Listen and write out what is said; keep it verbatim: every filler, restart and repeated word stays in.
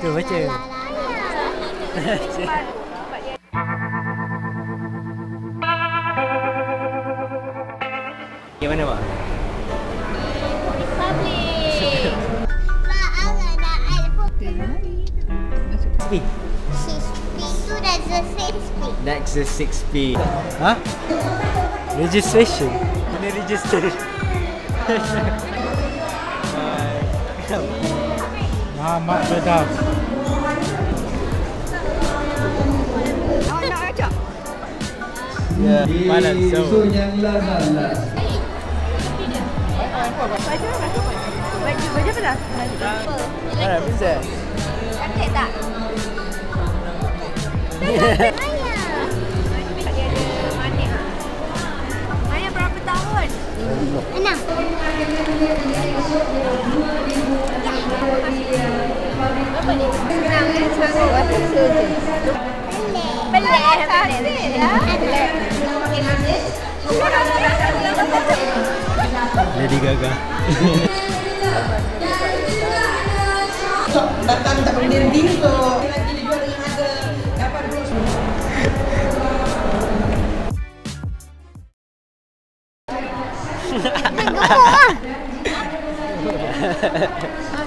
Tu baca. Yang mana, Mak? Speed. six P tu dah the six P. That's the six P. Hah? Registration? Kena register. Muhammad Bedaf. Awak nak ajak? Ya, panas. Isu yang lama-lama. Baju apa? Baju baju apa dah? Mana bisa? Cantik tak? Maya berapa tahun? Enam. Apa ni? Senang eh? Selalu apa saja? Pelik. Pelik. Cantik lah. Lady Gaga. Datang tak berdiri tu. Lagi dijual dengan harga lapan puluh. Gemuk ah.